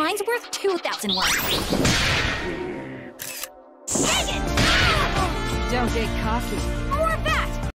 Mine's worth 2,000 won. Dang it! Don't get cocky.